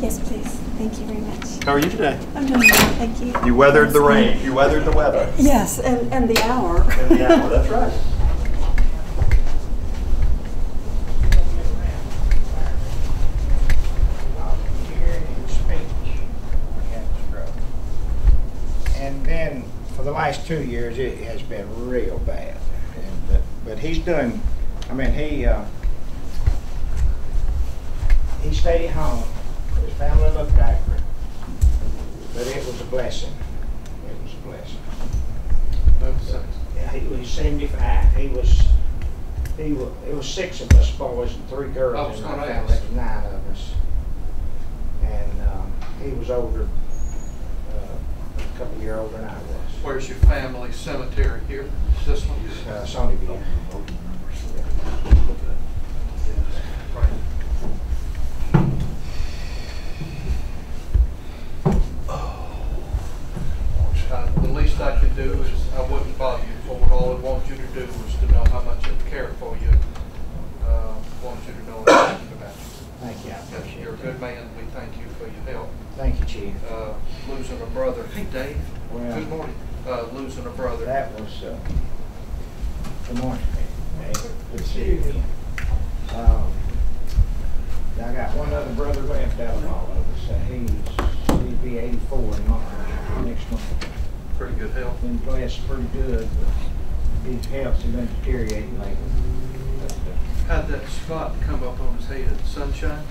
Yes, please. Thank you very much. How are you today? I'm doing well, thank you. You weathered the rain. You weathered the weather. Yes, and the hour. And the hour, that's right. And then for the last 2 years, it has been real bad. And, but he's doing, I mean, he stayed at home. His family looked after him. But it was a blessing. It was a blessing. Yeah, he was 75. It was 6 of us boys and 3 girls in our family. It was 9 of us. And he was older, a couple years older than I was. Where's your family cemetery here? Is this one? Sonyville. The least I could do is I wouldn't bother you for it. All I want you to do was to know how much I care for you. Want you to know everything about you. Thank you. I appreciate You're a good man. We thank you for your help. Thank you, Chief. Losing a brother. Hey, Dave. Well, good morning. Losing a brother. That was, good morning, Dave. Good to see you again. I got one other brother left out of all of us. He'll be 84 in March, next month. Pretty good health. Been blessed pretty good, but his health's been deteriorating lately. How'd that spot come up on his head? Sunshine?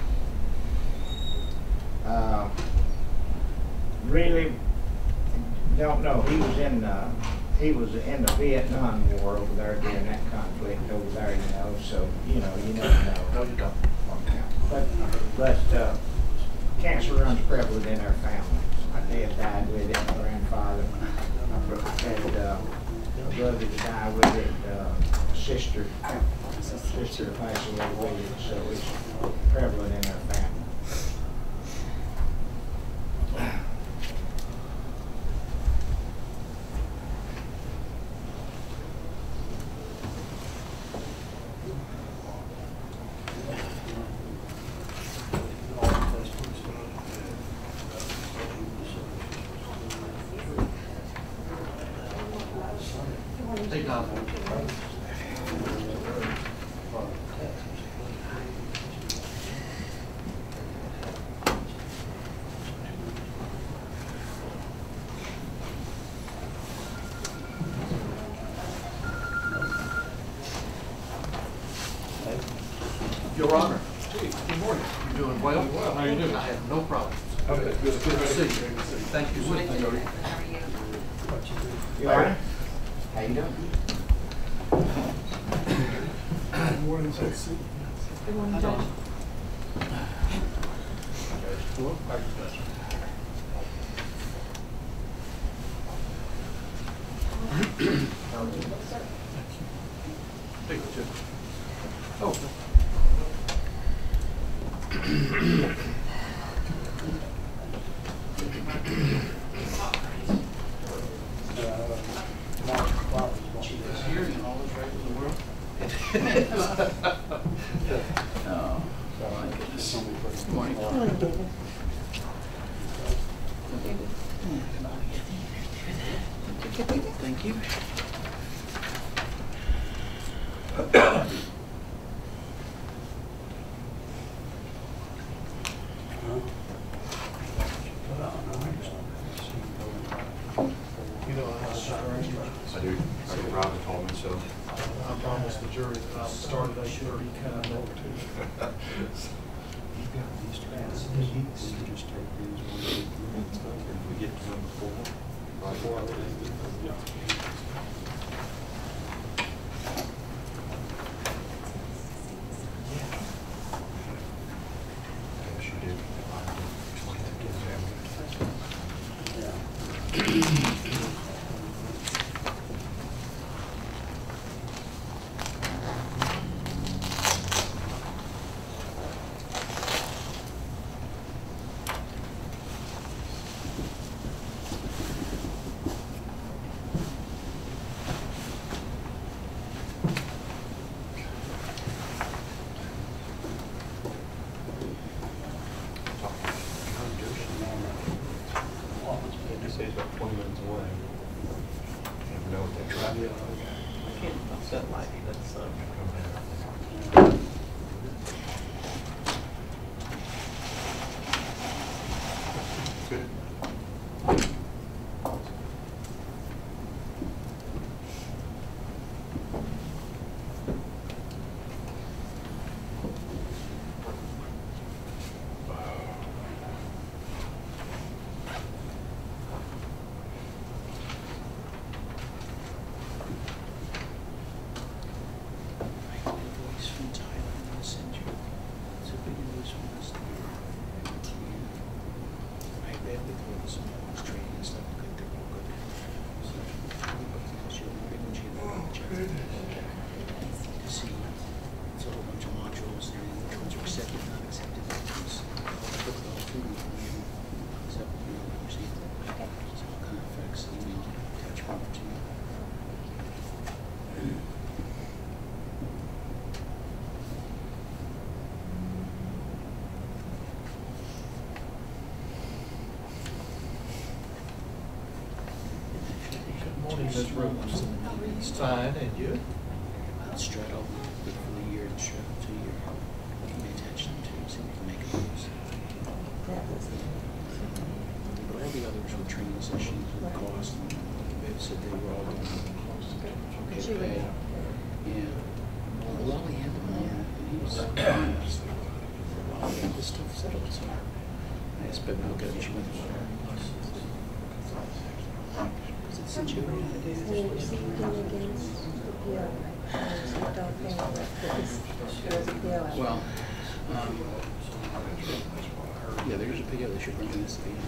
Really don't know. He was in the Vietnam War over there during that conflict over there, you know. So you never know. No, you don't. But cancer runs prevalent in our family. My dad died with it. My grandfather. I had a brother that died with it. Sister passed away with it. So it's prevalent in our family. Your Honor. Good morning. You doing well? Well. How are you doing? I have no problems. Okay. Good to see you. Thank you, Sister Jodi. How are you? Your Honor. How you doing? Good morning, Judge. Good morning, Judge. Thank you, Judge. Oh. Thank you. I do. Robin told me so. I promised the jury that I would start at 8:30 kind of over to you. We get to number 4. Before I leave. Yeah. Yes, you did. Yeah. I can't upset Lady, that's, Good. Invoice from Tyler, I'm gonna send you. It's a big invoice from us. I read with her some of training and stuff, good, they're all good. So, she'll be when she check to see, it's a whole bunch of modules, and which ones are accepted, not accepted. It's put it all through, so, receive it. So I'll kind of fax the email, attachment to you. Good morning, Ms. Rose. Fine, and you? Straddle, good for the year, and straddle 2 year. Pay attention to, see if we can make it lose. But all the others were training sessions with cost, and they said they were all doing okay to pay. Yeah. Well, we had them on, and he was, well, we had this stuff settled, so I asked Becky, look at it, she went, is it Centurion? Well, yeah, there's a PO that should bring in this fee.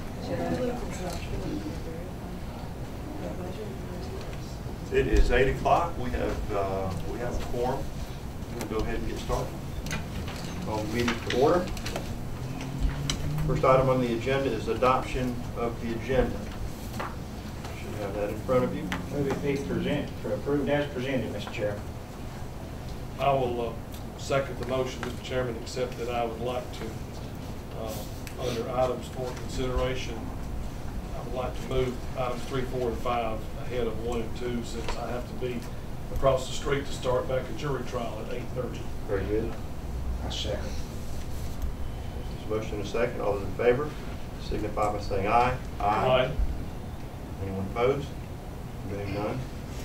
It is 8 o'clock. We have a quorum. We'll go ahead and get started. Call the meeting to order. First item on the agenda is adoption of the agenda. Should have that in front of you. Move it be approved as presented, Mr. Chair. I will second the motion, Mr. Chairman, except that I would like to, under items for consideration, I would like to move items 3, 4, and 5 ahead of 1 and 2, since I have to be across the street to start back a jury trial at 8:30. Very good. I second. There's a motion and a second. All those in favor signify by saying aye. Aye. Anyone opposed? Being none.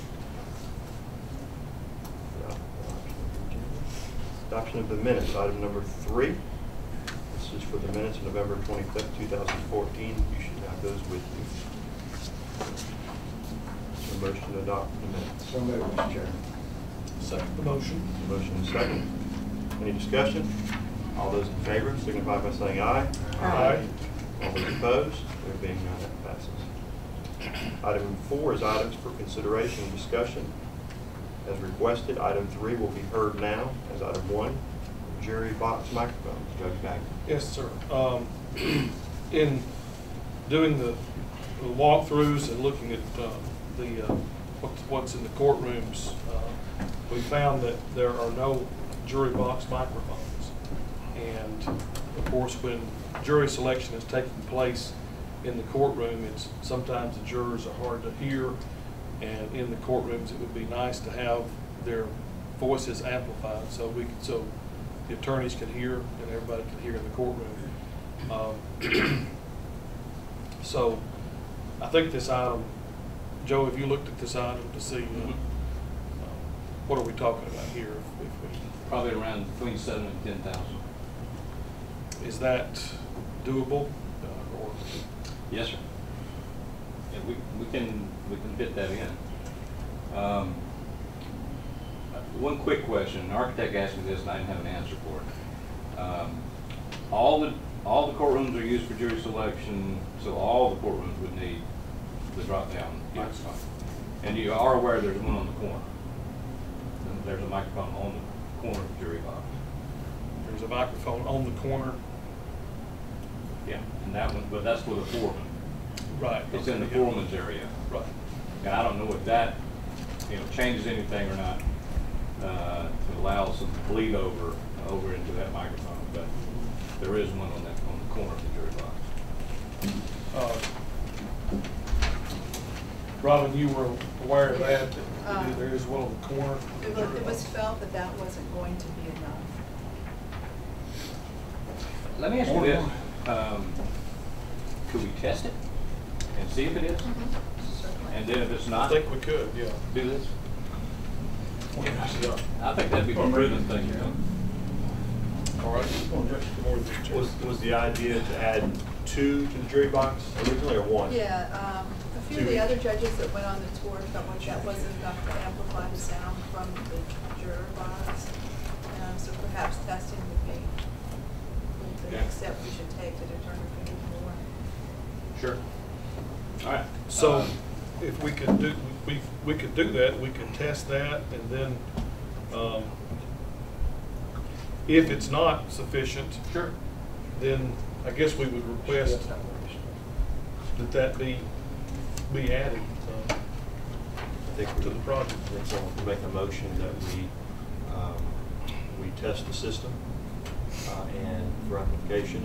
Adoption of the minutes, item number 3. This is for the minutes of November 25th, 2014. You should have those with you. So motion to adopt the minutes. So moved, Mr. Chair. Second the motion. Motion is second. Any discussion? All those in favor signify by saying aye. Aye. All those opposed? There being none, that passes. Item 4 is items for consideration and discussion. As requested, item 3 will be heard now as item 1. Jury box microphones. Judge Bagley. Yes, sir. In doing the walkthroughs and looking at what's in the courtrooms, we found that there are no jury box microphones. And of course, when jury selection is taking place in the courtroom, it's sometimes the jurors are hard to hear, and in the courtrooms it would be nice to have their voices amplified so the attorneys can hear and everybody can hear in the courtroom. So I think this item, Joe, have you looked at this item to see what are we talking about here? If we, probably around between 7,000 and 10,000. is that doable? Or Yes, sir. Yeah, we can fit that in. One quick question. An architect asked me this, and I didn't have an answer for it. All the courtrooms are used for jury selection, so all the courtrooms would need the drop-down microphone. And you are aware there's one on the corner. There's a microphone on the corner of the jury box. there's a microphone on the corner. Yeah, and that one, but that's for the foreman. Right. It's in the foreman's area. Right. And I don't know if that, changes anything or not to allow some bleed over into that microphone, but there is one on the corner of the jury box. Robin, you were aware of that there is one on the corner. It was felt that that wasn't going to be enough. Let me ask you this, could we test it and see if it is? Certainly. And then if it's I not, think we could, yeah. do this? Yeah. I think that'd be the prudent thing, you know? All right. Was the idea to add 2 to the jury box originally, or 1? Yeah, a few of the other judges that went on the tour felt like that wasn't enough to amplify the sound from the juror box. So perhaps testing would be the next step we should take to determine if we need more. Sure. All right. So if we could do, we could do that, we could test that, and then if it's not sufficient, Sure. then I guess we would request that be added I think to the project. I think someone can make a motion that we test the system and for application,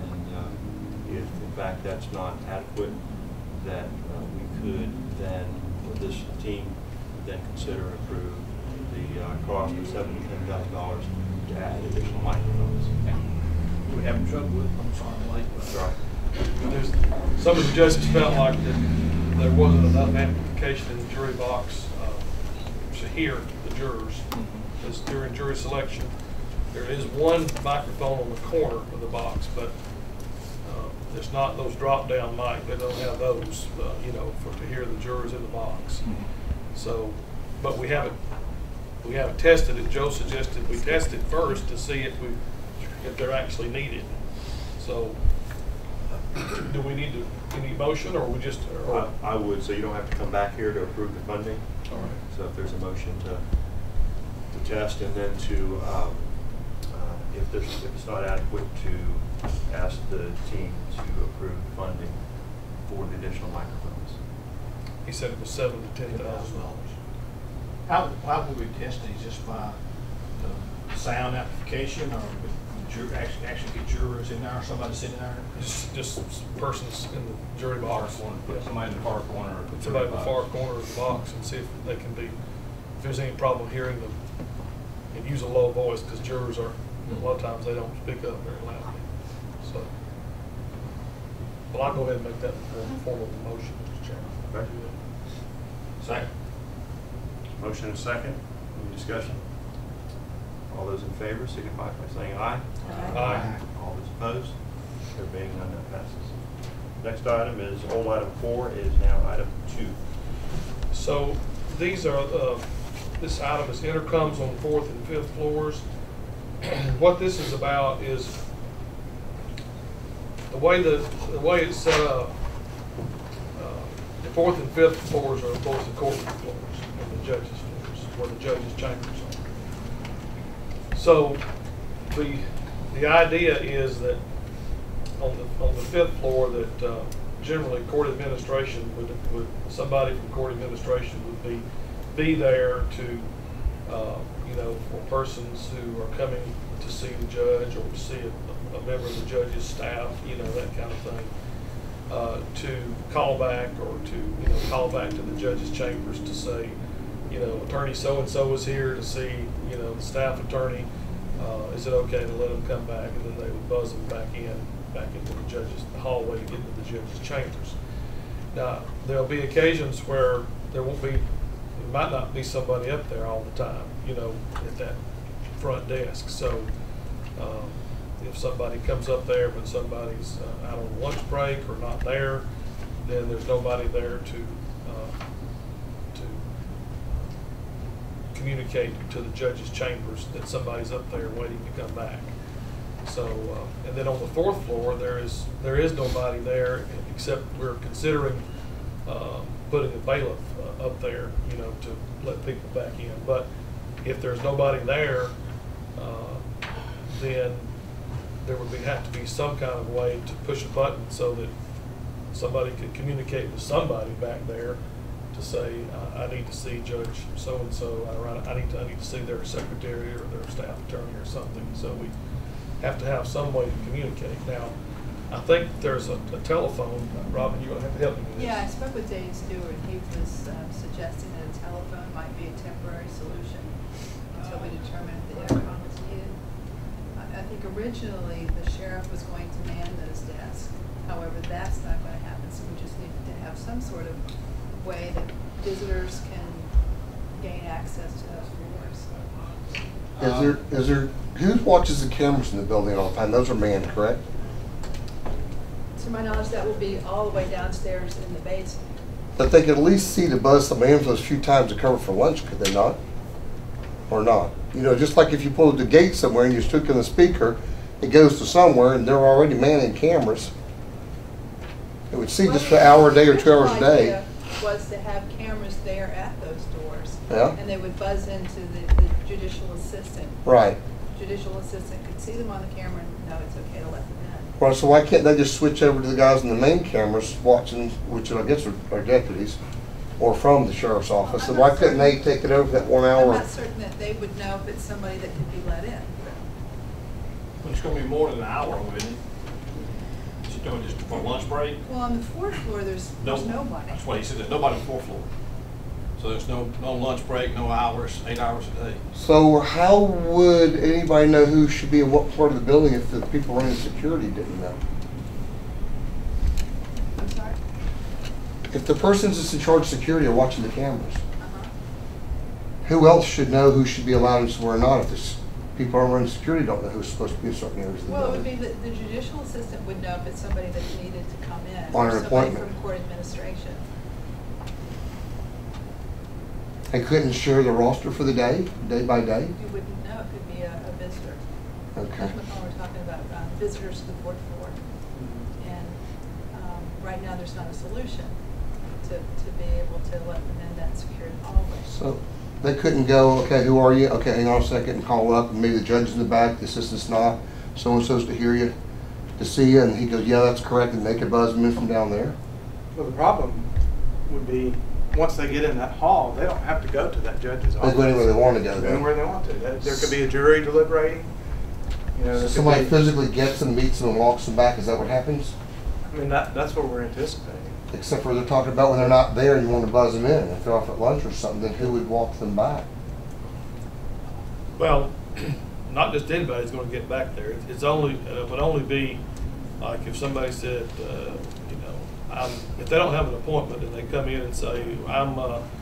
and if in fact that's not adequate, that we could then, or this team would then consider and approve the cost of $7,000 to $10,000 to add additional microphones. We having trouble with, I'm sorry, like. That's right. Some of the judges felt like that there wasn't enough amplification in the jury box to hear the jurors. Because during jury selection, there is one microphone on the corner of the box, but it's not those drop-down mic. They don't have those, you know, to hear the jurors in the box. So, but we haven't tested it. Joe suggested we test it first to see if they're actually needed. So, do we need any motion, or we just? Or I would, so you don't have to come back here to approve the funding. all right. So if there's a motion to test, and then to, if it's not adequate, to ask the team to approve funding for the additional microphones. He said it was $7,000 to $10,000. How would we test these, just by the sound amplification, or actually get jurors in there, or somebody sitting there? Just persons in the jury box. Put somebody in the far corner. Put somebody in the far corner of the box and see if they can be, if there's any problem hearing them, and use a low voice, because jurors are, a lot of times they don't speak up very loudly. So, well, I'll go ahead and make that form of a motion, Mr. Chairman. Okay. Second. Motion and second. Any discussion? All those in favor signify by saying aye. Aye. All those opposed? There being none, that passes. Next item is, old item 4 is now item 2. So these are, this item is intercoms on the 4th and 5th floors. What this is about is the way it's set up. The 4th and 5th floors are both the courtroom floors and the judges' floors, where the judges' chambers are. So the idea is that on the 5th floor, that generally court administration would somebody from court administration would be there to you know, for persons who are coming to see the judge, or to see a member of the judge's staff, you know, that kind of thing, to call back, or to, you know, call back to the judge's chambers to say, you know, attorney so and so is here to see, you know, the staff attorney. Is it okay to let them come back? And then they would buzz them back into the judge's hallway to get into the judge's chambers. Now, there'll be occasions where there might not be somebody up there all the time, you know, at that front desk. So if somebody comes up there but somebody's out on lunch break or not there, then there's nobody there to communicate to the judge's chambers that somebody's up there waiting to come back. So, and then on the 4th floor, there is nobody there, except we're considering putting a bailiff up there, you know, to let people back in. But if there's nobody there, then there would have to be some kind of way to push a button so that somebody could communicate with somebody back there to say, I need to see Judge so-and-so, I need to see their secretary or their staff attorney or something. So we have to have some way to communicate. Now, I think there's a telephone. Robin, you're gonna have to help me with this. Yeah, I spoke with Dave Stewart. He was suggesting that a telephone might be a temporary solution until we determine if the intercom is needed. I think originally the sheriff was going to man those desks. However, that's not going to happen, so we just need to have some sort of way that visitors can gain access to those floors. Is there, who watches the cameras in the building all the time? Those are manned, correct? To my knowledge, that will be all the way downstairs in the basement. But they could at least see to buzz some ambulance a few times to cover for lunch, could they not? Or not? You know, just like if you pull the gate somewhere and you stick in the speaker, it goes to somewhere and they're already manning cameras. It would see just an hour a day or 2 hours a day. The idea was to have cameras there at those doors. Yeah. And they would buzz into the judicial assistant. Right. Judicial assistant could see them on the camera and know it's okay to let them in. Well, so why can't they just switch over to the guys in the main cameras watching, which I guess are deputies, or from the sheriff's office? I'm And not why couldn't they take it over that 1 I'm hour? not certain that they would know if it's somebody that could be let in. It's gonna be more than an hour, wouldn't it? Is it doing just for lunch break? Well, on the fourth floor, there's nobody. That's what he said, there's nobody on the fourth floor. So there's no lunch break, no hours, 8 hours a day. So how would anybody know who should be in what part of the building if the people running security didn't know? I'm sorry? If the persons that's in charge of security are watching the cameras, Uh-huh. who else should know who should be allowed in somewhere or not if this people are running security don't know who's supposed to be in certain areas of the Well, it would building? be the judicial assistant would know if it's somebody that needed to come in. On or an somebody appointment. from court administration. They couldn't share the roster for the day by day? You wouldn't know, it could be a visitor. Okay. That's what we're talking about, visitors to the fourth floor. And right now, there's not a solution to be able to let them in that secured hallway. So they couldn't go, okay, who are you? Okay, hang on a second, and call up, and maybe the judge is in the back, the assistant's not, so-and-so's to hear you, to see you, and he goes, yeah, that's correct, and they could buzz them in from down there? Well, the problem would be, once they get in that hall, they don't have to go to that judge's office. They go anywhere they want to go, Go then. anywhere they want to. There could be a jury deliberating. You know, there could Somebody be- physically gets them, meets them, and walks them back, is that what happens? I mean, that's what we're anticipating. Except for they're talking about when they're not there and you want to buzz them in. If they're off at lunch or something, then who would walk them back? Well, not just anybody's gonna get back there. It's only, it would only be like if somebody said, you know, if they don't have an appointment and they come in and say, I'm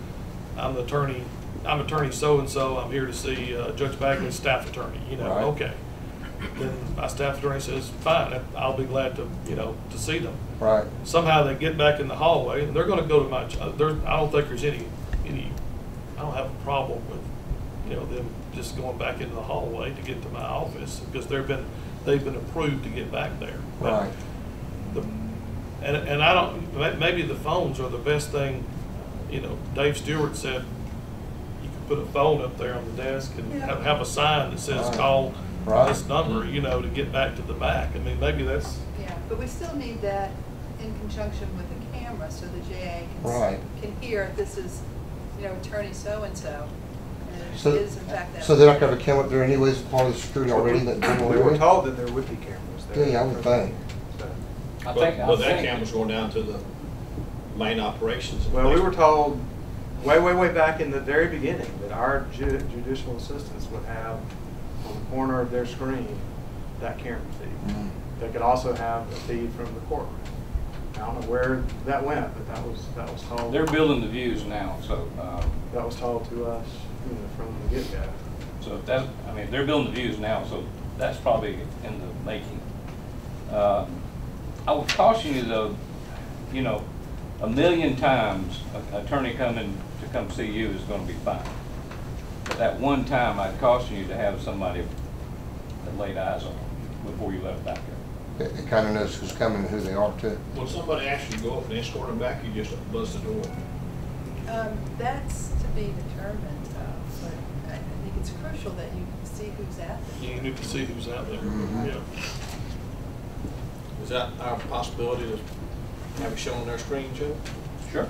attorney so-and-so, I'm here to see Judge Bagley's staff attorney, you know, Right. okay. Then my staff attorney says, fine, I'll be glad to, you know, to see them. Right. Somehow they get back in the hallway and they're gonna go to my, I don't think there's any, I don't have a problem with, you know, them just going back into the hallway to get to my office because they've been approved to get back there. But Right. And I don't, maybe the phones are the best thing, you know, Dave Stewart said you could put a phone up there on the desk and Yeah. have a sign that says Right. call Right. this number, you know, to get back to the back. I mean, maybe that's, Yeah, but we still need that in conjunction with the camera so the JA Right. can hear this is, you know, attorney so-and-so. And So- it is in fact that. So they're not going to have a camera up there anyways, part of the security already in that general We were area? told that there would be cameras there. Yeah, I would think. So- But that camera's going down to the main operations. Well, we were told way back in the very beginning that our judicial assistants would have on the corner of their screen that camera feed. Mm. They could also have a feed from the courtroom. I don't know where that went, but that was told. They're building the views now, so, That was told to us, you know, from the get-go. so that, I mean, they're building the views now, so that's probably in the making. I would caution you though, you know, 1,000,000 times an attorney coming to come see you is gonna be fine. But that one time, I'd caution you to have somebody that laid eyes on you before you let it back there. It kind of knows who's coming and who they are too. When somebody asks you to go up and escort them back, you just buzz the door. That's to be determined, but I think it's crucial that you see who's at them. you need to see who's out there. Mhm. Yeah. Is that our possibility to have it shown on their screen, Joe? Sure.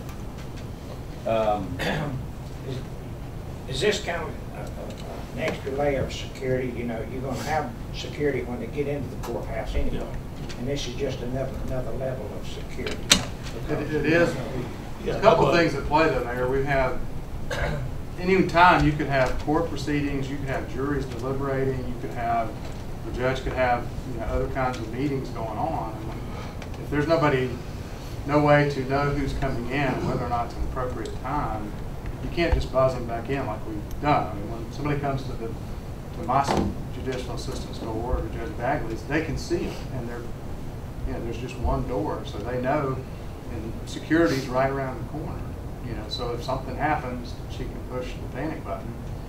Is this kind of an extra layer of security? You know, you're gonna have security when they get into the courthouse anyway. And this is just another level of security. It is. There's a couple of things at play though, Mayor. We have, any time you could have court proceedings, you could have juries deliberating, you could have, the judge could have, you know, other kinds of meetings going on. And if there's no way to know who's coming in, whether or not it's an appropriate time, you can't just buzz them back in like we've done. I mean, when somebody comes to my judicial assistant's door, or Judge Bagley's, they can see them, and there's just one door, so they know, and security's right around the corner. You know, so if something happens, she can push the panic button.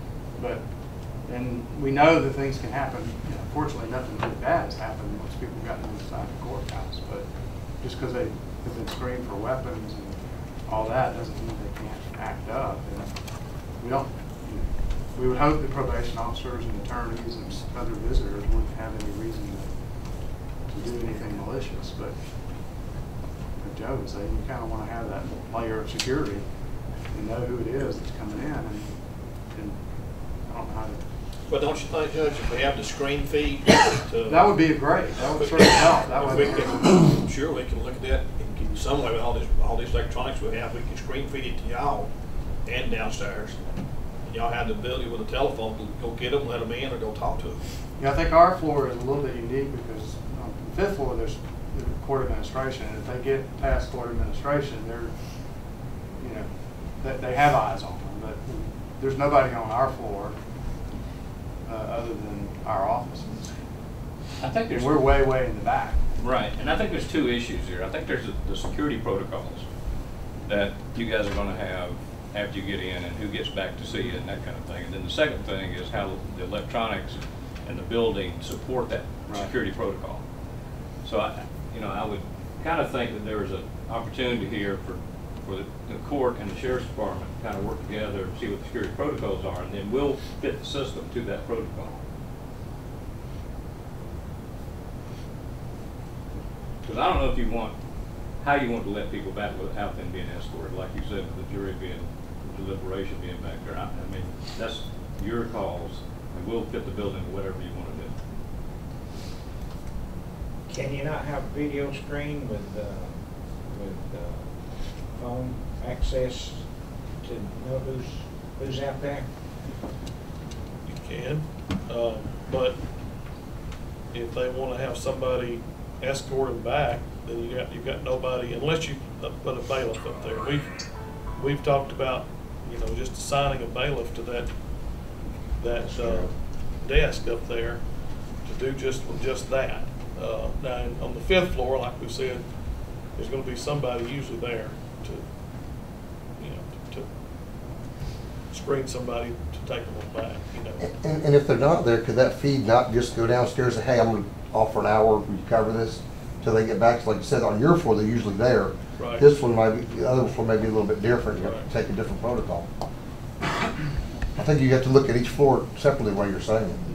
And we know that things can happen. You know, fortunately, nothing really bad has happened once people got inside the courthouse. But just because they've been screened for weapons and all that doesn't mean they can't act up. And we would hope that probation officers and attorneys and other visitors wouldn't have any reason to do anything malicious. But like Joe was saying, you kind of want to have that layer of security and know who it is that's coming in. And I don't know how to. But don't you think, Judge, if we have the screen feed that would be great. That would certainly help. That would. I'm sure we can look at that in some way with all this electronics we have. We can screen feed it to y'all and downstairs. And y'all have the ability with a telephone to go get them, let them in, or go talk to them. Yeah, I think our floor is a little bit unique because on the 5th floor there's the court administration, and if they get past court administration, they're, you know, they have eyes on them. But there's nobody on our floor other than our offices. I think there's, we're way in the back. right, and I think there's two issues here. I think there's the security protocols that you guys are going to have after you get in, and who gets back to see you and that kind of thing. And then the second thing is how the electronics and the building support that security protocol. So I would kind of think that there is an opportunity here for the court and the sheriff's department to kind of work together and see what the security protocols are, and then we'll fit the system to that protocol. Because I don't know if how you want to let people back without them being escorted, like you said, with the jury deliberation being back there. I mean, that's your calls, and we'll fit the building to whatever you want to do. Can you not have a video screen with phone access to know who's out there? You can, but if they want to have somebody escort them back, then you've got nobody, unless you put a bailiff up there. We've talked about, you know, just assigning a bailiff to that desk up there to do just that. Now on the 5th floor, like we said, there's going to be somebody usually there to, you know, to screen somebody to take them back. You know. And if they're not there, could that feed not just go downstairs and say, hey, I'm going to offer an hour, we cover this till they get back? So like you said, on your floor, they're usually there. Right. This one might be, the other floor may be a little bit different. You have to take a different protocol. I think you have to look at each floor separately while you're saying it.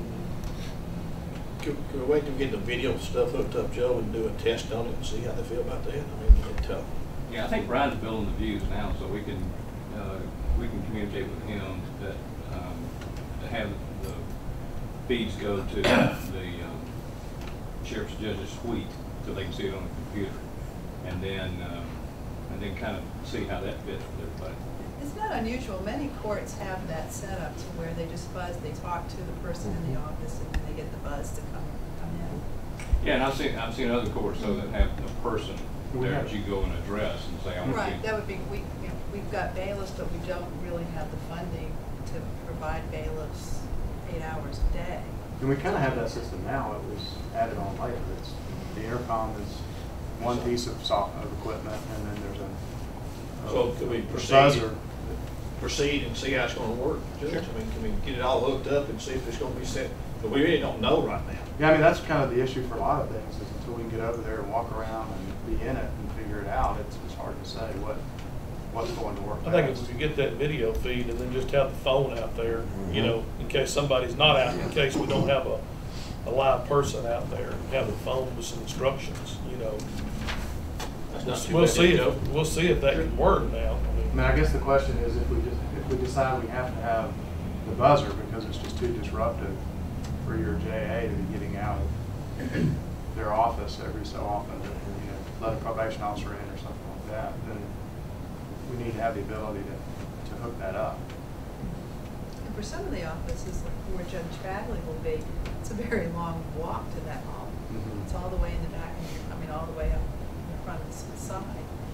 Can we wait to get the video stuff hooked up, Joe, and do a test on it and see how they feel about that? I mean, it's tough. Yeah, I think Brian's building the views now, so we can communicate with him that to have the feeds go to the sheriff's judge's suite so they can see it on the computer, and then kind of see how that fits with everybody. It's not unusual. Many courts have that set up to where they just buzz, they talk to the person in the office, and then they get the buzz to come in. Yeah, and I've seen other courts though that have a person there that you go and address and say, I want Right, you. that would be, we've got bailiffs, but we don't really have the funding to provide bailiffs 8 hours a day. And we kind of have that system now. It was added on later. It's the intercom is one piece of equipment, and then there's a So could we proceed and see how it's going to work, Judge? I mean, can we get it all hooked up and see if it's going to be set? But we really don't know right now. Yeah, I mean, that's kind of the issue for a lot of things, is until we can get over there and walk around and be in it and figure it out, it's hard to say what's going to work. I think if we could get that video feed and then just have the phone out there, you know, in case somebody's not out, in case we don't have a live person out there, have the phone with some instructions, you know. We'll see if that can work now. I mean, I guess the question is if we decide we have to have the buzzer because it's just too disruptive for your JA to be getting out their office every so often, let a probation officer in or something like that, then we need to have the ability to hook that up. And for some of the offices, like where Judge Bagley will be, it's a very long walk to that hall. Mhm. It's all the way in the back, and you're coming all the way up in front of the side.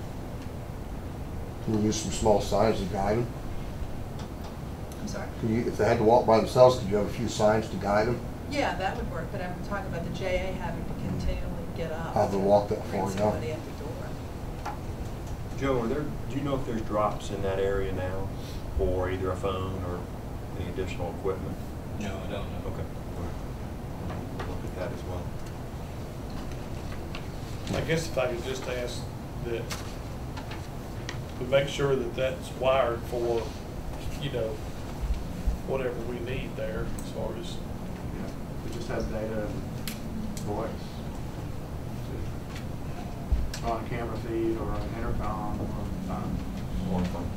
Can you use some small signs to guide them? I'm sorry? Can you, if they had to walk by themselves, could you have a few signs to guide them? Yeah, that would work, but I'm talking about the JA having to continually get up. Have to walk that bring far, yeah. somebody at the door. Joe, do you know if there's drops in that area now for either a phone or any additional equipment? No, I don't know. Okay. We'll look at that as well. I guess if I could just ask that we make sure that that's wired for, you know, whatever we need there as far as, It just has data and voice. On a camera feed or an intercom or Or phone.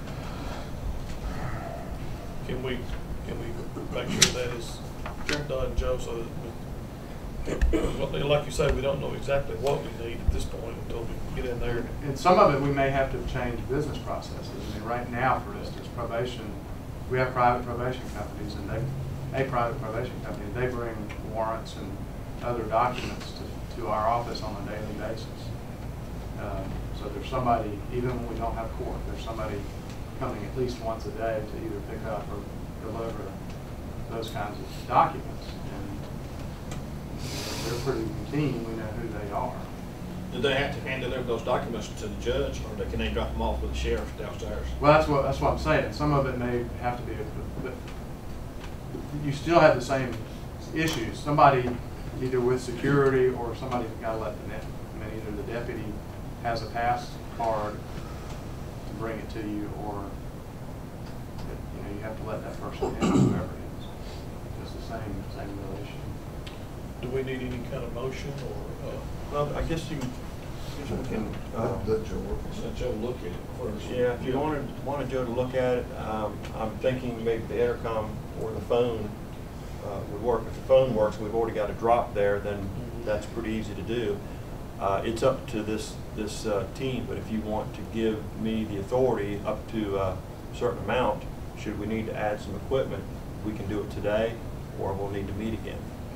can we make sure that is done, Joe, so that we, well, like you say, we don't know exactly what we need at this point until we get in there. And some of it, we may have to change business processes. I mean, right now, for instance, probation, we have private probation companies, and a private probation company, they bring warrants and other documents to our office on a daily basis. So there's somebody, even when we don't have court, there's somebody coming at least once a day to either pick up or deliver those kinds of documents. And they're pretty routine, we know who they are. Do they have to hand deliver those documents to the judge, or can they drop them off with the sheriff downstairs? Well, that's what I'm saying. Some of it may have to be, but you still have the same issues. Somebody, either with security or somebody's got to let the net. I mean, either the deputy has a pass card to bring it to you, or you have to let that person in, whoever it is. It's the same real issue. Do we need any kind of motion or? Well, I guess we can, Let Joe work. Let Joe look at it first. yeah, if you wanted Joe to look at it, I'm thinking maybe the intercom or the phone would work. If the phone works, we've already got a drop there, then that's pretty easy to do. It's up to this team, but if you want to give me the authority up to a certain amount, should we need to add some equipment, we can do it today, or we'll need to meet again.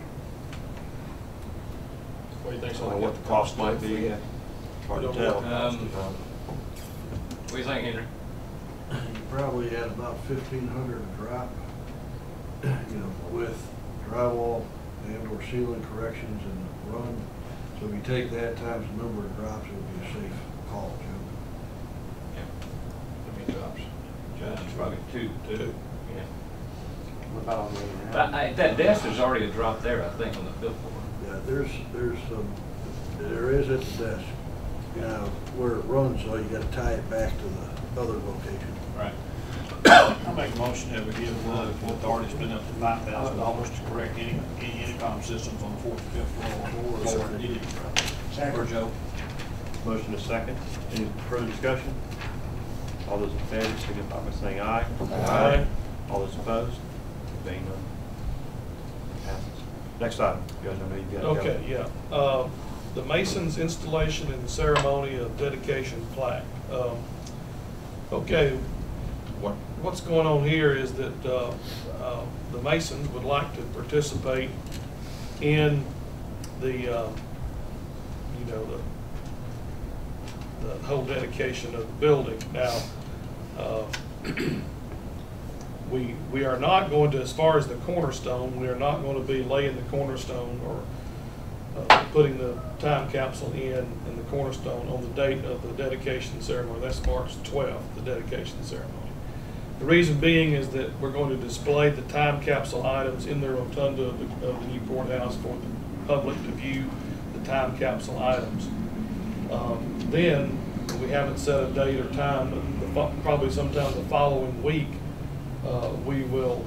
What do you I think? don't know what the cost might be. Hard to tell. What do you think, Henry? You probably had about 1,500 a drop, you know, with drywall and or ceiling corrections and run. So if you take that times the number of drops, it would be a safe call, Joe. Yeah. How many drops? Judge, it's probably two. Yeah. What about on the other end? But that desk, there's already a drop there, I think, on the fifth floor. Yeah, there is at the desk. Now, where it runs, so you gotta tie it back to the other location. Right. I make a motion that we give the authority to spend up to $5,000 to correct any intercom systems on the 4th and 5th floor. Or Joe. Motion is second. Any further discussion? All those in favor signify by saying aye. Aye. All those opposed? Being none. Passes. Next item. You guys know you've got to go. Okay, yeah. The Mason's installation and ceremony of dedication plaque. Okay, what's going on here is that the Masons would like to participate in the the whole dedication of the building. Now, we are not going to, as far as the cornerstone, we are not going to be laying the cornerstone or putting the time capsule in the cornerstone on the date of the dedication ceremony. That's March 12th, the dedication ceremony. The reason being is that we're going to display the time capsule items in the rotunda of the new courthouse for the public to view the time capsule items. Then, we haven't set a date or time, but probably sometime the following week, we will,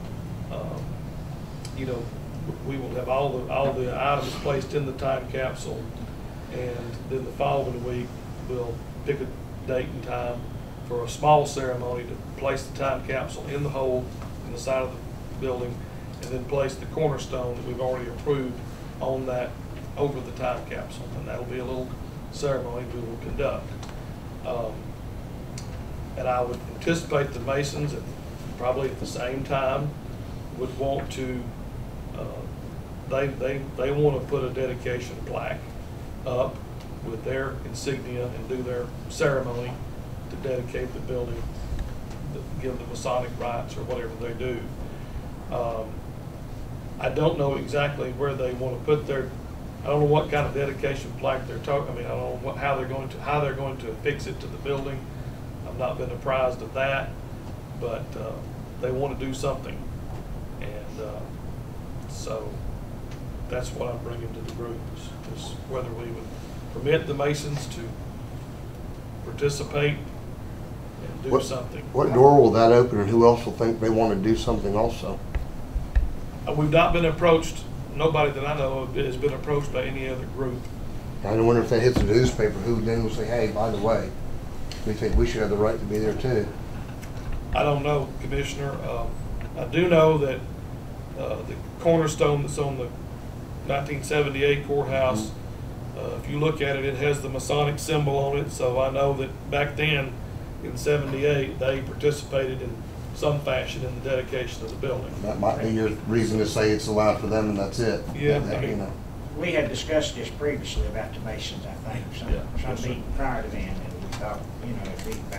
we will have all the items placed in the time capsule, and then the following week we'll pick a date and time for a small ceremony to place the time capsule in the hole in the side of the building, and then place the cornerstone that we've already approved on that over the time capsule, and that'll be a little ceremony we will conduct. And I would anticipate the Masons, probably at the same time, would want to, they want to put a dedication plaque up with their insignia and do their ceremony to dedicate the building, give the Masonic rites or whatever they do. I don't know exactly where they want to put their, I don't know what kind of dedication plaque they're talking, I mean, I don't know how they're going to affix it to the building. I've not been apprised of that, but they want to do something. And so that's what I'm bringing to the group, is whether we would permit the Masons to participate and do something. What door will that open, and who else will think they want to do something also? We've not been approached, nobody that I know of has been approached by any other group. I wonder if that hits the newspaper, who then will say, hey, by the way, we think we should have the right to be there too. I don't know, Commissioner. I do know that the cornerstone that's on the 1978 courthouse, if you look at it, it has the Masonic symbol on it. So I know that back then, in '78, they participated in some fashion in the dedication of the building. That might be your reason to say it's allowed for them and that's it. Yeah, that, I mean, you know. We had discussed this previously about the Masons, I think, some meeting prior to then, and we thought, you know, it'd be fine.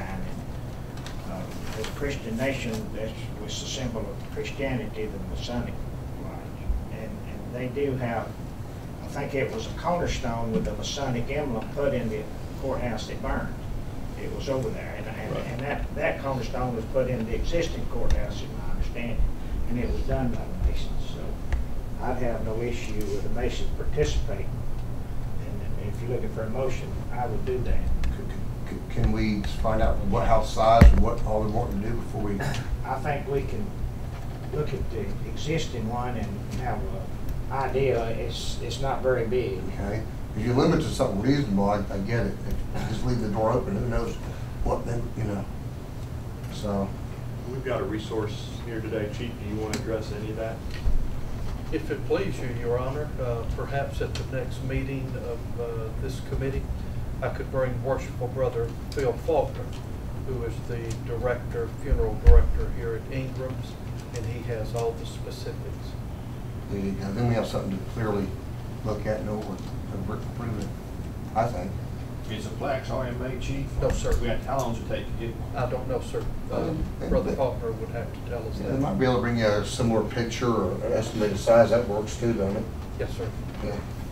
And the Christian nation, that was the symbol of Christianity, the Masonic Lodge. And they do have, I think it was a cornerstone with the Masonic emblem put in the courthouse that burned. It was over there, and that cornerstone was put in the existing courthouse, in my understanding, and it was done by the Masons. So I'd have no issue with the Masons participating. And if you're looking for a motion, I would do that. Can we find out what house size and what all we want to do before we? I think we can look at the existing one and have an idea. It's not very big. Okay. If you limit to something reasonable, I get it. If you just leave the door open, who knows what then, you know. So. We've got a resource here today. Chief, do you want to address any of that? If it please you, Your Honor, perhaps at the next meeting of this committee, I could bring Worshipful Brother Phil Faulkner, who is the funeral director here at Ingram's, and he has all the specifics. There you go. Then we have something to clearly look at and know and prove it, I think. Is the plaques already made, Chief? No, sir. How long does it take to get one? I don't know, sir. Brother Faulkner would have to tell us They that. might be able to bring you a similar picture or an estimated size. That works too, doesn't it? Yes, sir. Yeah.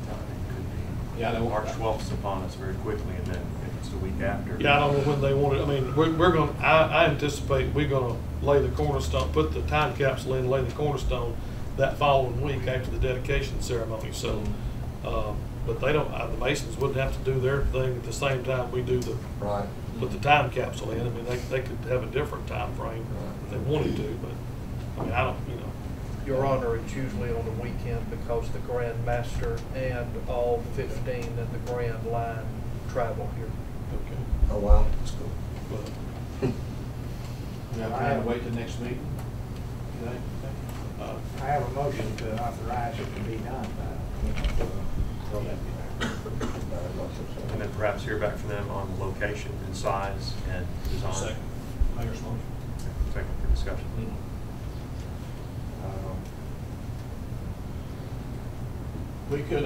Yeah, they March 12th is upon us very quickly, and then if it's the week after. Yeah, I don't know when they want it. I mean, we're going to, I anticipate we're going to lay the cornerstone, put the time capsule in, lay the cornerstone that following week after the dedication ceremony. So, but they don't, the Masons wouldn't have to do their thing at the same time we do the, Right. put the time capsule in. I mean, they could have a different time frame if they wanted to, but I mean, I don't, you know. Your Honor, it's usually on the weekend because the Grand Master and all 15 in the Grand Line travel here. Okay. Oh, wow. That's cool. But, We have time to wait till next meeting? You think? I have a motion to authorize it to be done by, And then perhaps hear back from them on the location and size and design. Second. Mayor's motion. Second for discussion. We could,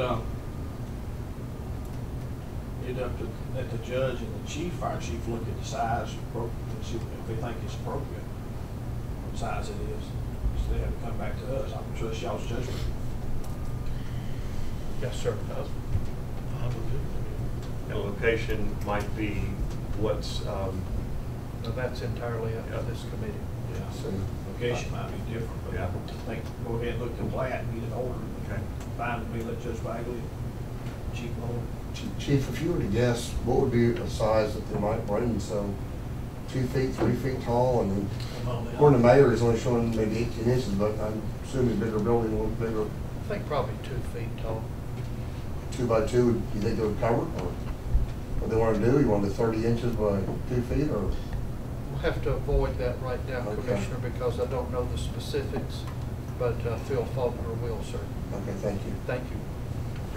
you'd have to let the judge and the chief, fire chief, look at the size appropriate, and see if they think it's appropriate, what size it is. So they have to come back to us. I'm sure it's y'all's judgment. Yes, sir. And location might be what's, Now, that's entirely up to this committee. Yeah, so location might be different, but Yeah. I think, go ahead and look at the plat and get it ordered. okay. Fine with me, let Judge Bagley, Chief Moore. Chief, if you were to guess, what would be a size that they might run? So 2 feet, 3 feet tall, and then, according to Mayor, he's only showing maybe 18 inches, but I'm assuming bigger building, a little bigger. I think probably 2 feet tall. 2 by 2, do you think they would cover it, or what they want to do? You want to do 30 inches by 2 feet, or? We'll have to avoid that right now, Okay. Commissioner, because I don't know the specifics, but Phil Faulkner will, sir. Okay, thank you. Thank you.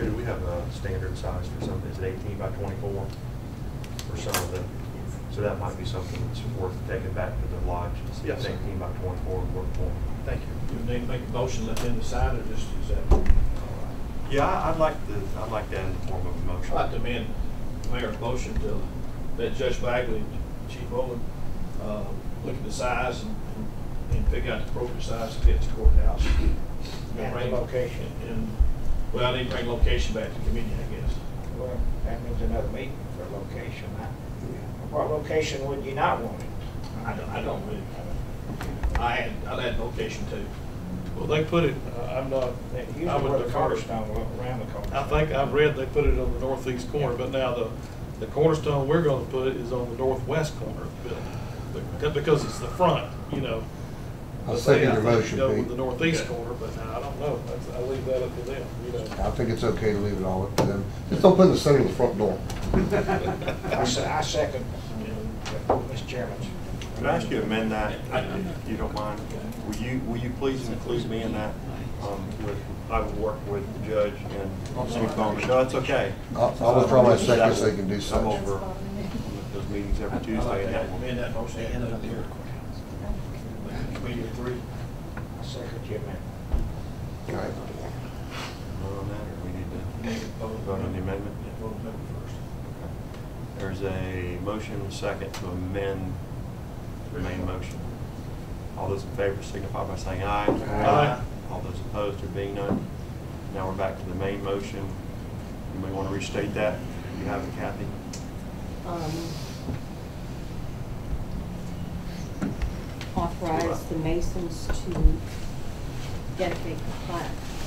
Do we have a standard size for some, is it 18 by 24 for some of them? So that might be something that's worth taking back to the lodge to see if Yes, sir. 18 by 24 would work for them. Thank you. You need to make a motion, let them decide, or just, is that all right? Yeah, I'd like that in the form of a motion. I'd like to amend Mayor's motion to let Judge Bagley and Chief Owen look at the size and figure out the appropriate size to fit the courthouse. And the location. And, well, I need to bring location back to committee, I guess. Well, that means another meeting for location. What location would you not want it? I don't really. I'd add location too. Well, they put it, I'm not, Usually I would where the defer. cornerstone, around the cornerstone. I think I've read they put it on the northeast corner, but now the cornerstone we're gonna put is on the northwest corner of the building. Because it's the front, you know. I'll But second they, your I think, motion, go with Pete. the northeast corner, but I don't know. I'll leave that up to them, you know. I think it's okay to leave it all up to them. Just don't put it in the center of the front door. I second, Mr. Chairman. Can I ask you to amend that, if you don't mind? Will you please include me in that? I will work with the judge and Chief Bowman. No, it's okay. I'll withdraw my second so they can do such. I'm over those meetings every Tuesday. And that will Amend that motion, and up there. Committee of three. I second your amendment. All right. vote on that, or we need to vote on the amendment? Yeah, vote on the amendment first. There's a motion and a second to amend the main motion. All those in favor signify by saying aye. Aye. All those opposed, there being none. Now we're back to the main motion. You may want to restate that. You have it, Kathy? Authorize the Masons to dedicate the plaque.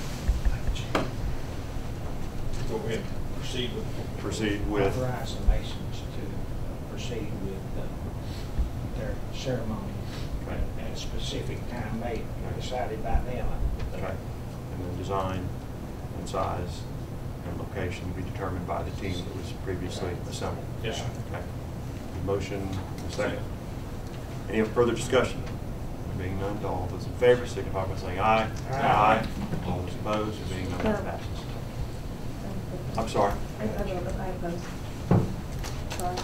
Go ahead, proceed with. Proceed with. Authorize the Masons to proceed with their ceremony at a specific time made, decided by them. Okay. And the design and size and location to be determined by the team that was previously assembled. Yes, sir. Okay. Motion and a second. Any further discussion? There being none, all those in favor signify by saying aye. Aye. All those opposed, there being none, that passes. I'm sorry. I oppose. Sorry.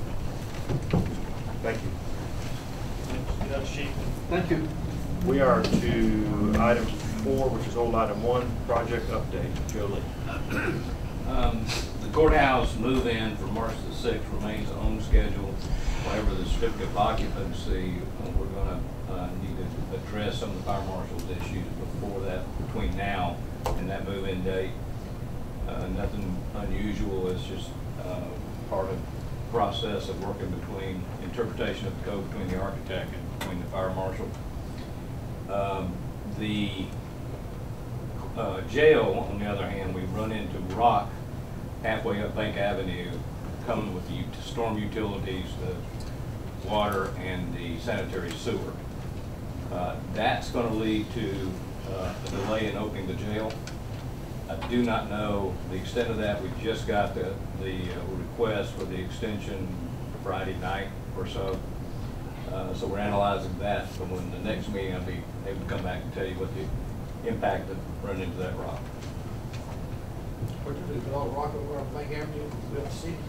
Thank you. Judge Chief. Thank you. We are to item 4, which is old item 1, project update. Jodi. The courthouse move-in for March the 6th remains on schedule. However, the certificate of occupancy, we're going to need to address some of the fire marshal's issues before that, between now and that move-in date. Nothing unusual. It's just part of the process of working between interpretation of the code between the architect and between the fire marshal. The jail, on the other hand, we run into rock halfway up Bank Avenue, coming with the storm utilities, the water, and the sanitary sewer. That's going to lead to a delay in opening the jail. I do not know the extent of that. We just got the request for the extension Friday night or so. So we're analyzing that. So when the next meeting, I'll be able to come back and tell you what the impact of running into that rock. What you do, put all the rock over on Bank Avenue, we have to see.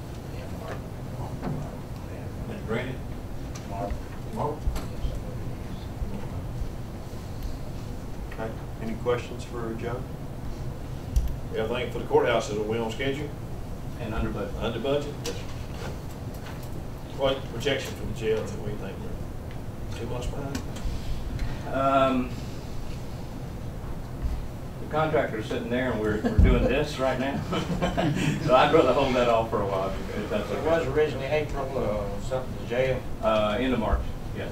And granted, Tomorrow. Okay. Any questions for Joe? everything for the courthouse is we on schedule? And under budget. Under budget? Yes, sir. What projection for the jail that we think we're 2 months behind? The contractor's sitting there and we're doing this right now. So I'd rather hold that off for a while if that's It okay. was originally April, something, the jail. End of March, yeah.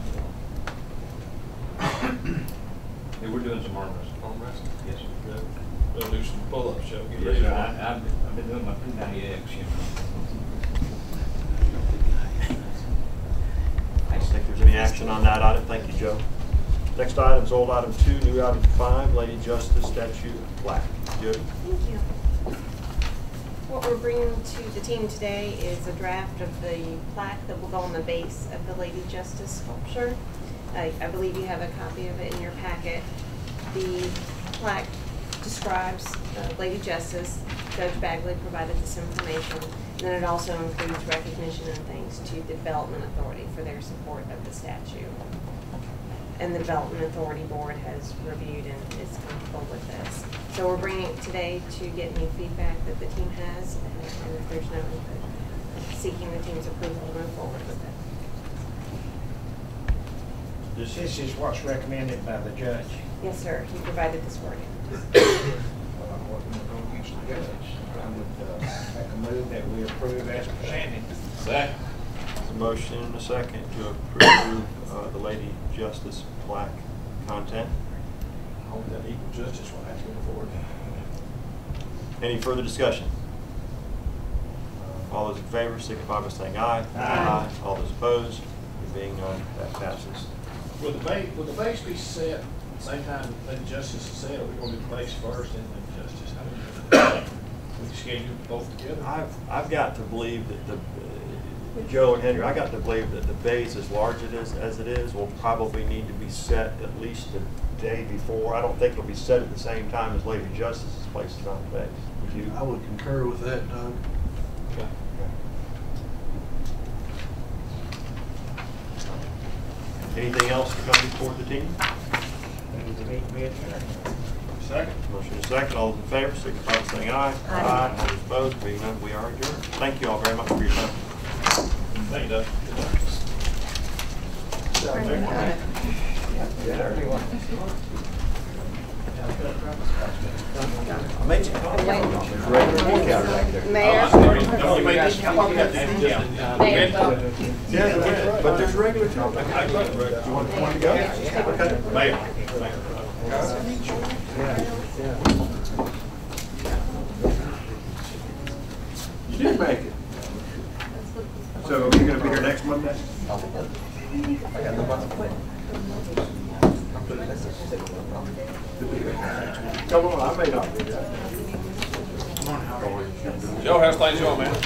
Yeah, we're doing some arm wrestling. Arm wrestling? Yes, sir. We'll do some pull-ups, shall we? Get Yes, ready sir. for it. I've been doing my 290X, you know. I don't think there's any action on that item. Thank you, Joe. Next item is old item 2, new item 5, Lady Justice Statue Plaque. Jodi? Thank you. What we're bringing to the team today is a draft of the plaque that will go on the base of the Lady Justice sculpture. I believe you have a copy of it in your packet. The plaque describes Lady Justice. Judge Bagley provided this information. And then it also includes recognition and thanks to the Development Authority for their support of the statute. And the Development Authority Board has reviewed and is comfortable with this. So we're bringing it today to get any feedback that the team has, and if there's no input, seeking the team's approval to move forward with it. This is what's recommended by the judge. Yes, sir. He provided this wording. Well, I'm working against the judge. I would make a move that we approve as presented. Second. There's a motion and a second to approve the Lady Justice plaque content. I hope that equal justice will have to go forward. Any further discussion? All those in favor signify by saying aye. Aye. All those opposed, there being none, that passes. Will the base be set at the same time that justice is set, or we're going to do the base first and then justice? How do we do that? We schedule both together? I've got to believe that Joe and Henry, I got to believe that the base, as large as it is, will probably need to be set at least the day before. I don't think it'll be set at the same time as Lady Justice's place is on the base. Would you? I would concur with that, Doug. Okay. Anything else to come before the team? Second. Motion is second. All those in favor signify by saying aye. Aye. All those opposed, being none, we are adjourned. Thank you all very much for your time. Thank you, Doug. I made you call. Mayor. Yeah, but there's regular time. You want to go? Okay. Mayor. You did make it. So are you going to be here next Monday? I got no Come on, I may not be there. Joe, how's things going, man?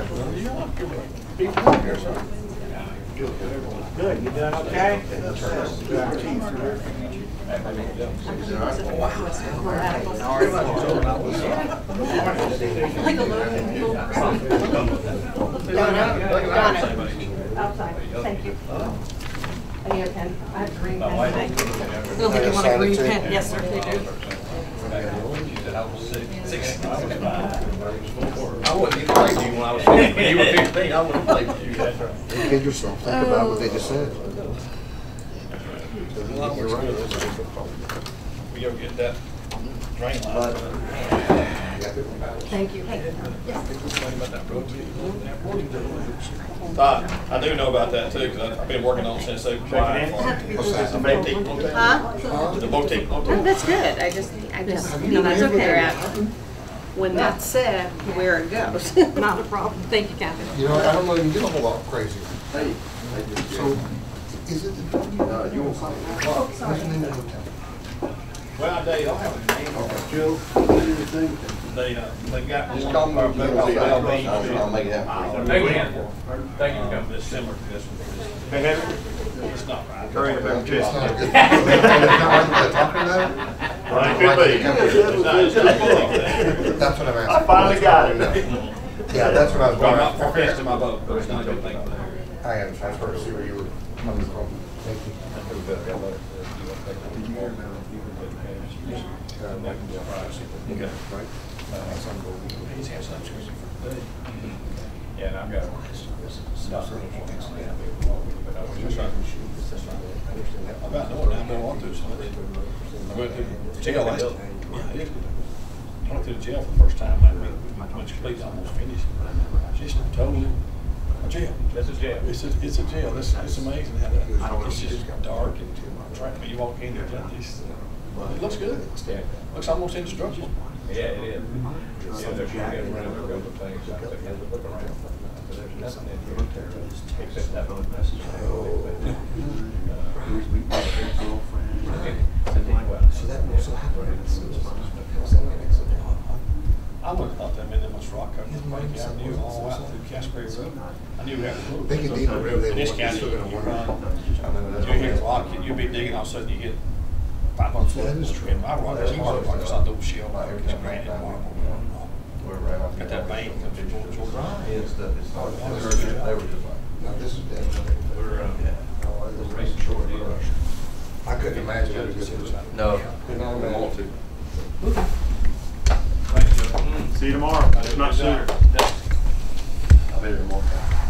Good, you doing okay? Outside, thank you. I need a pen. I have a green pen. I don't think you want a green pen. Yes, sir, they do. I wouldn't even play you when I was 15. You were 15, I wouldn't play with you. Kid yourself, think about what they just said. You're right. We go get that drain line. Thank you. Todd, I do know about that too, because I've been working on it since they applied for it. Huh? The boutique. Oh, that's good. I just, you know, that's okay. When that's said, where it goes. Not a problem. Thank you, Kathy. You know, I don't know, you get a whole lot crazier. So, is it the, you will sign it? What's the name of the hotel? Well, they don't have a name. Okay, Joe, anything? They got Just one. call me. I'll make it happen. Thank you for coming this similar to this one. Hey, Henry. It's not right. Hurry up and It's not check. good. They're talking about it? Well, it could be. That's what I'm asking. I finally got it. Yeah, that's what I was going I'm not after. fast in my boat, but it's not a good thing. I am, I was trying to see where you were coming from. Thank you. Okay. He's had some excuse for today. Yeah, and I've got stuff. But I was just trying to shoot. I've got no one I don't want to. So I went to jail last. Yeah, it is. I went to the jail for the first time. I went completely almost finished. Just totally a jail. That's a jail. It's a jail. It's amazing how that. It's just dark and when you walk in there, it looks good. Looks almost indestructible. Yeah, it is. Yeah, there's around a couple of things. Look around. There's nothing in here except that one message. So that also happened. I wouldn't have thought that meant that much rock cover. I knew all out through Cascade Road. I knew we had to move. They can dig the road. In this county, you run, you hit rock, you'll be digging, all of a sudden you get 500 1 foot. And my rock is hard, like it's not those shell out here, it's granite marble. Got that vein that comes in towards the No, this is definitely. We're racing short deal. I couldn't imagine it was good. No. Could not imagine. See you tomorrow, if not sooner. I'll be there tomorrow.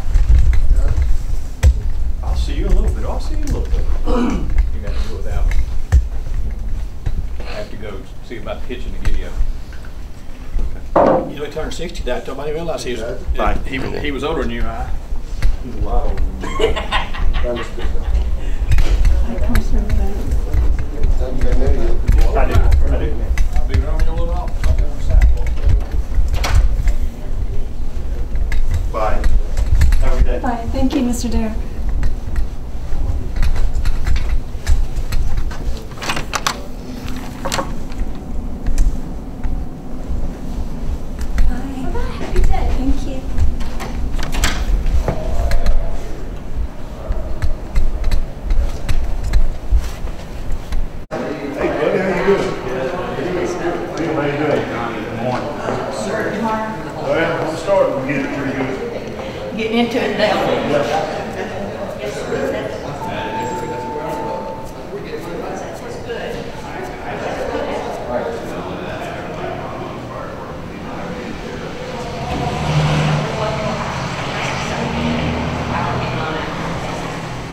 I'll see you in a little bit. I'll see you in a little bit. You got to do it without me. I have to go see about the kitchen to get you. You know, he turned 60 that time. I didn't realize he was, he was older than you and I. He's a lot older than me. I do. I'll be around your little office. I'll be on the sidewalk. Bye. Have a good day. Bye. Thank you, Mr. Derrick. Happy day. Thank you. Hey, buddy, how you doing? How you doing? Good morning. Sir, tomorrow, Well, I'm starting to get it pretty good. getting into it now.